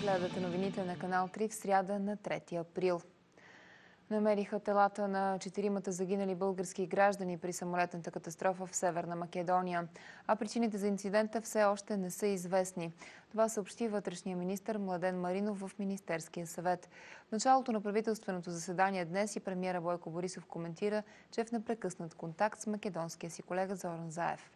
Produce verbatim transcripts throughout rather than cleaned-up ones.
Гледате новините на канал три в сряда на трети април. Намериха телата на четиримата загинали български граждани при самолетната катастрофа в Северна Македония, а причините за инцидента все още не са известни. Това съобщи вътрешния министър Младен Маринов в Министерския съвет. В началото на правителственото заседание днес и премиера Бойко Борисов коментира, че е в непрекъснат контакт с македонския си колега Зоран Заев.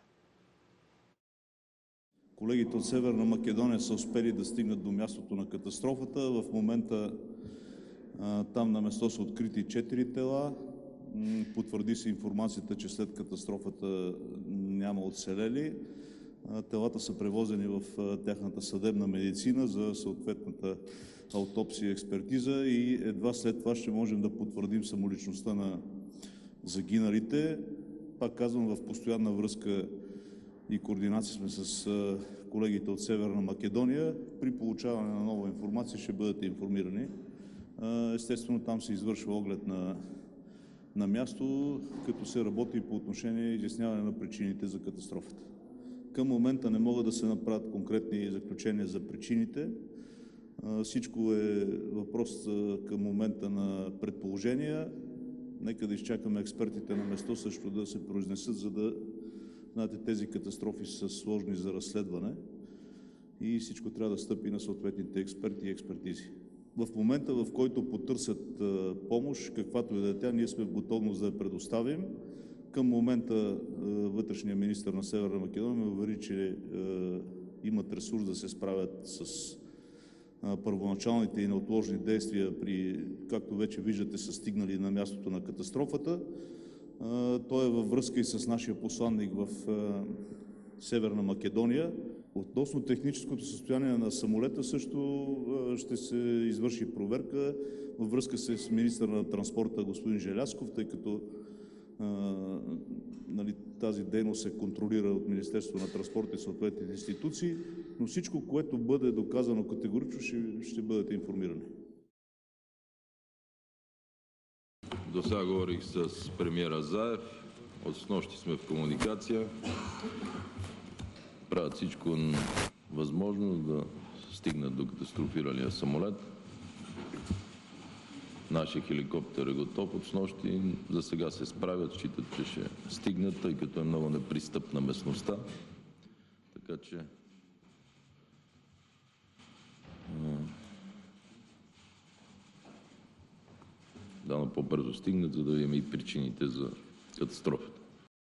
Колегите от Северна Македония са успели да стигнат до мястото на катастрофата. В момента там на место са открити четири тела. Потвърди се информацията, че след катастрофата няма оцелели. Телата са превозени в тяхната съдебна медицина за съответната аутопсия и експертиза и едва след това ще можем да потвърдим самоличността на загиналите. Пак казвам, в постоянна връзка и координация сме с колегите от Северна Македония. При получаване на нова информация ще бъдете информирани. Естествено, там се извършва оглед на, на място, като се работи по отношение изясняване на причините за катастрофата. Към момента не могат да се направят конкретни заключения за причините. Всичко е въпрос към момента на предположения. Нека да изчакаме експертите на место също да се произнесат, за да знаете, тези катастрофи са сложни за разследване и всичко трябва да стъпи на съответните експерти и експертизи. В момента, в който потърсят помощ, каквато и да е тя, ние сме в готовност да я предоставим. Към момента вътрешният министър на Северна Македония ме увери, че имат ресурс да се справят с първоначалните и неотложни действия, при, както вече виждате, са стигнали на мястото на катастрофата. Той е във връзка и с нашия посланник в Северна Македония. Относно техническото състояние на самолета също ще се извърши проверка във връзка с министъра на транспорта господин Желязков, тъй като а, нали, тази дейност се контролира от Министерството на транспорта и съответните институции, но всичко, което бъде доказано категорично, ще, ще бъдете информирани. До сега говорих с премиера Заев, от снощи сме в комуникация. Правят всичко възможно да стигнат до катастрофиралия самолет. Нашия хеликоптер е готов от снощи. За сега се справят, считат, че ще стигнат, тъй като е много непристъпна местността. Така че да по-бързо стигнат, за да видим и причините за катастрофата.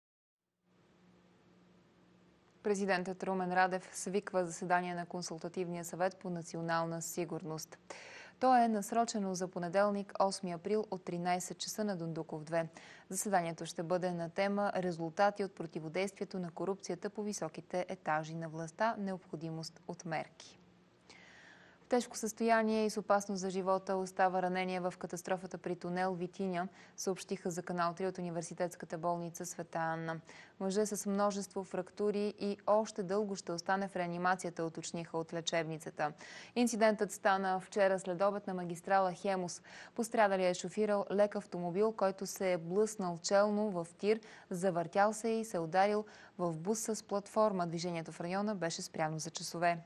Президентът Румен Радев свиква заседание на Консултативния съвет по национална сигурност. То е насрочено за понеделник, осми април от тринайсет часа на Дондуков две. Заседанието ще бъде на тема резултати от противодействието на корупцията по високите етажи на властта, необходимост от мерки. В тежко състояние и с опасност за живота остава ранение в катастрофата при тунел Витиня, съобщиха за канал три от университетската болница Света Анна. Мъже с множество фрактури и още дълго ще остане в реанимацията, уточниха от лечебницата. Инцидентът стана вчера след обед на магистрала Хемус. Пострадалият е шофирал лек автомобил, който се е блъснал челно в тир, завъртял се и се е ударил в бус с платформа. Движението в района беше спряно за часове.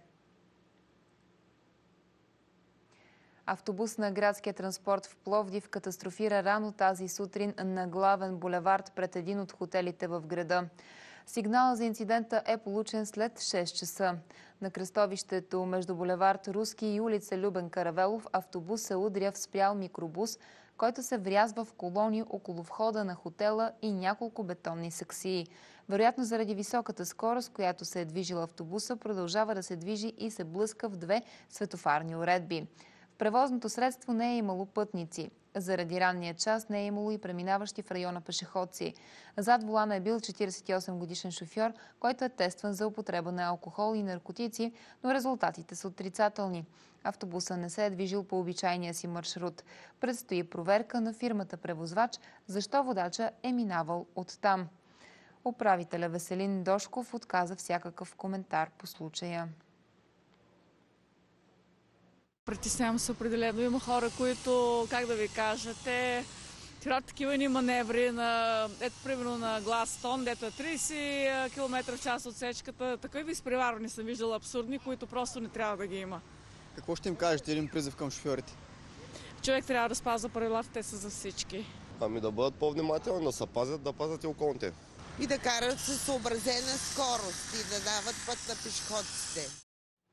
Автобус на градския транспорт в Пловдив катастрофира рано тази сутрин на главен булевард пред един от хотелите в града. Сигналът за инцидента е получен след шест часа. На кръстовището между булевард Руски и улица Любен Каравелов автобус се удря в спрял микробус, който се врязва в колони около входа на хотела и няколко бетонни саксии. Вероятно заради високата скорост, която се е движила автобуса, продължава да се движи и се блъска в две светофарни уредби. В превозното средство не е имало пътници. Заради ранния час не е имало и преминаващи в района пешеходци. Зад волана е бил четирийсет и осем годишен шофьор, който е тестван за употреба на алкохол и наркотици, но резултатите са отрицателни. Автобусът не се е движил по обичайния си маршрут. Предстои проверка на фирмата превозвач, защо водача е минавал оттам. Управителя Веселин Дошков отказа всякакъв коментар по случая. Притеснявам се определено. Има хора, които, как да ви кажа, те правят такива ни маневри на, ето примерно на Гластон, дето е трийсет километра в час отсечката. Такива изпреварвани съм виждала абсурдни, които просто не трябва да ги има. Какво ще им кажете, един призив към шофьорите? Човек трябва да спазва правилата, те са за всички. Ами да бъдат по-внимателни, да се пазят, да пазят и околните. И да карат със съобразена скорост и да дават път на пешеходците.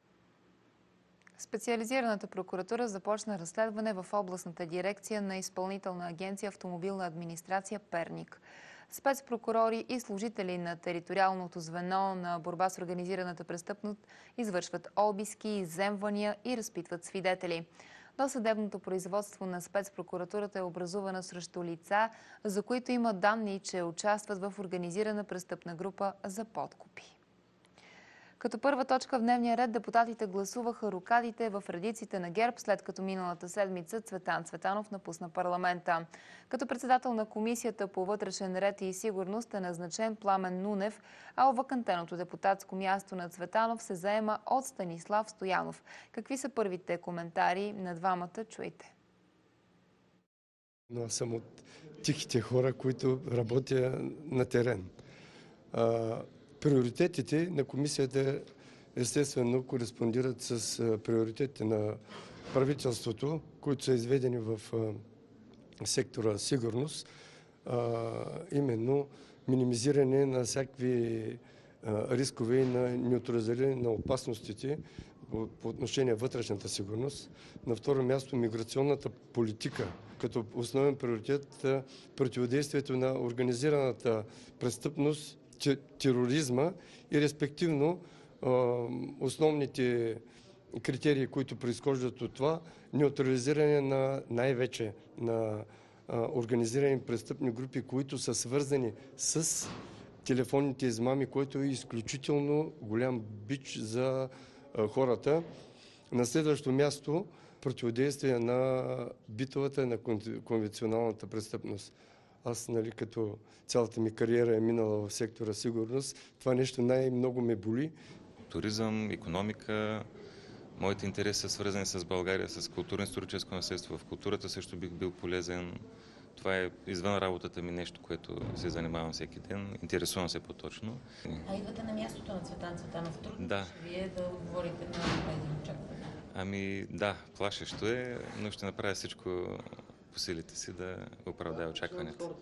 Специализираната прокуратура започна разследване в областната дирекция на Изпълнителна агенция Автомобилна администрация Перник. Спецпрокурори и служители на териториалното звено на борба с организираната престъпност извършват обиски, изземвания и разпитват свидетели. Досъдебното производство на спецпрокуратурата е образувано срещу лица, за които има данни, че участват в организирана престъпна група за подкупи. Като първа точка в дневния ред депутатите гласуваха рокадите в редиците на ГЕРБ, след като миналата седмица Цветан Цветанов напусна парламента. Като председател на Комисията по вътрешен ред и сигурност е назначен Пламен Нунев, а овакантеното депутатско място на Цветанов се заема от Станислав Стоянов. Какви са първите коментари на двамата? Чуйте. Но аз съм от тихите хора, които работя на терен. Приоритетите на комисията естествено кореспондират с приоритетите на правителството, които са изведени в сектора сигурност, именно минимизиране на всякакви рискове и на неутрализиране на опасностите по отношение вътрешната сигурност. На второ място миграционната политика, като основен приоритет противодействието на организираната престъпност, тероризма и респективно основните критерии, които произхождат от това, неутрализиране на най-вече на организирани престъпни групи, които са свързани с телефонните измами, което е изключително голям бич за хората. На следващо място противодействие на битовата и на конвенционалната престъпност. Аз, нали, като цялата ми кариера е минала в сектора сигурност, това нещо най-много ме боли. Туризъм, икономика, моите интереси са свързани с България, с културно-историческо наследство. В културата също бих бил полезен. Това е извън работата ми нещо, което се занимавам всеки ден. Интересувам се по-точно. А идвате на мястото на Цветан Цветанов. Трудно да. Вие да отговорите на тези очаквания? Ами да, плашещо е, но ще направя всичко по силите си да оправдая очакването.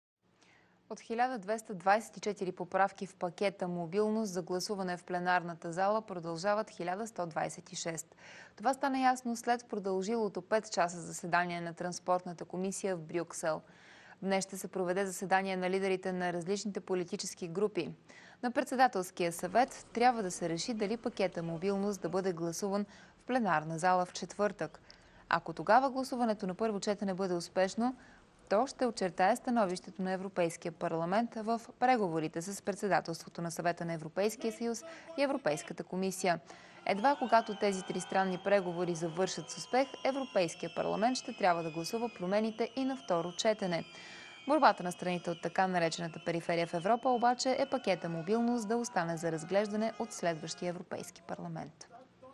От хиляда двеста двадесет и четири поправки в пакета мобилност за гласуване в пленарната зала продължават хиляда сто двадесет и шест. Това стана ясно след продължилото пет часа заседание на Транспортната комисия в Брюксел. Днес ще се проведе заседание на лидерите на различните политически групи. На председателския съвет трябва да се реши дали пакета мобилност да бъде гласуван в пленарна зала в четвъртък. Ако тогава гласуването на първо четене бъде успешно, то ще очертае становището на Европейския парламент в преговорите с председателството на Съвета на Европейския съюз и Европейската комисия. Едва когато тези тристранни преговори завършат с успех, Европейския парламент ще трябва да гласува промените и на второ четене. Борбата на страните от така наречената периферия в Европа обаче е пакета мобилност да остане за разглеждане от следващия Европейски парламент.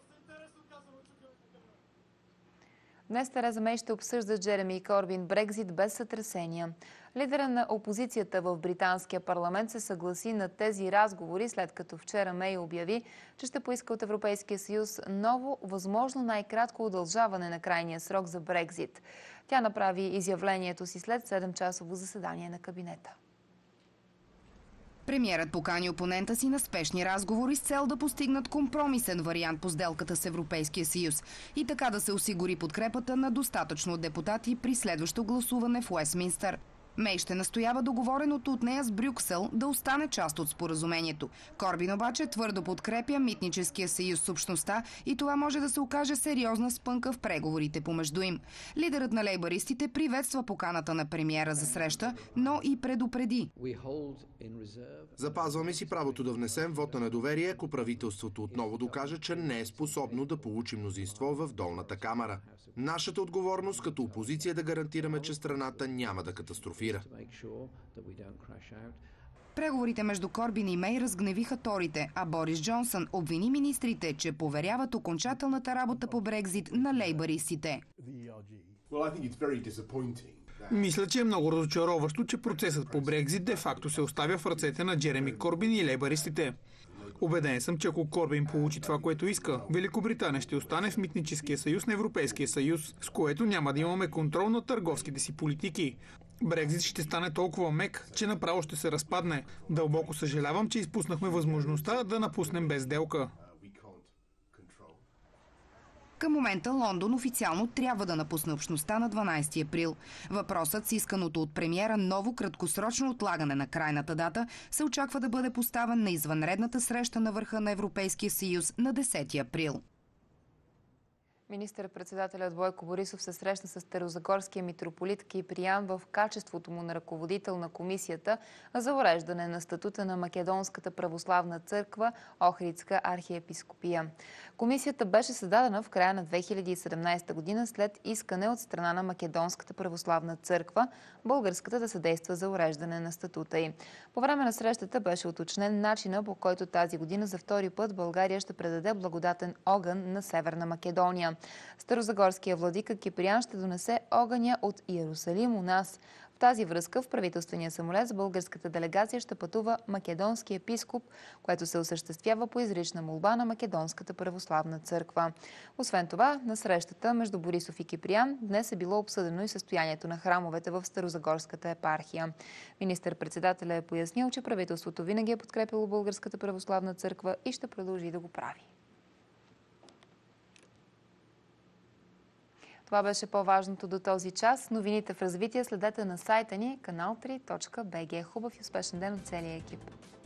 Днес Тереза Мей ще обсъжда Джереми Корбин Брекзит без сътресения. Лидера на опозицията в британския парламент се съгласи на тези разговори, след като вчера Мей обяви, че ще поиска от Европейския съюз ново, възможно най-кратко удължаване на крайния срок за Брекзит. Тя направи изявлението си след седемчасово заседание на кабинета. Премиерът покани опонента си на спешни разговори с цел да постигнат компромисен вариант по сделката с Европейския съюз и така да се осигури подкрепата на достатъчно депутати при следващо гласуване в Уестминстър. Мей ще настоява договореното от нея с Брюксел да остане част от споразумението. Корбин обаче твърдо подкрепя митническия съюз с общността и това може да се окаже сериозна спънка в преговорите помежду им. Лидерът на лейбаристите приветства поканата на премиера за среща, но и предупреди. Запазваме си правото да внесем вот на недоверие, ако правителството отново докаже, че не е способно да получи мнозинство в долната камара. Нашата отговорност като опозиция е да гарантираме, че страната няма да катастрофира. Преговорите между Корбин и Мей разгневиха торите, а Борис Джонсън обвини министрите, че поверяват окончателната работа по Брекзит на лейбаристите. Мисля, че е много разочароващо, че процесът по Брекзит де-факто се оставя в ръцете на Джереми Корбин и лейбаристите. Убеден съм, че ако Корбин получи това, което иска, Великобритания ще остане в митническия съюз на Европейския съюз, с което няма да имаме контрол над търговските си политики. Брекзит ще стане толкова мек, че направо ще се разпадне. Дълбоко съжалявам, че изпуснахме възможността да напуснем без сделка. Към момента Лондон официално трябва да напусне общността на дванадесети април. Въпросът с исканото от премиера ново краткосрочно отлагане на крайната дата се очаква да бъде поставен на извънредната среща на върха на Европейския съюз на десети април. Министър-председателят Бойко Борисов се срещна с старозагорския митрополит Киприан в качеството му на ръководител на комисията за уреждане на статута на Македонската православна църква Охридска архиепископия. Комисията беше създадена в края на две хиляди и седемнадесета година след искане от страна на Македонската православна църква българската да съдейства за уреждане на статута й. По време на срещата беше уточнен начина, по който тази година за втори път България ще предаде благодатен огън на Северна Македония. Старозагорския владика Киприан ще донесе огъня от Иерусалим у нас. В тази връзка в правителствения самолет с българската делегация ще пътува македонски епископ, което се осъществява по изрична молба на Македонската православна църква. Освен това, на срещата между Борисов и Киприан днес е било обсъдено и състоянието на храмовете в Старозагорската епархия. Министър-председателят е пояснил, че правителството винаги е подкрепило Българската православна църква и ще продължи да го прави. Това беше по-важното до този час. Новините в развитие следете на сайта ни канал три точка бг. Хубав и успешен ден от целия екип!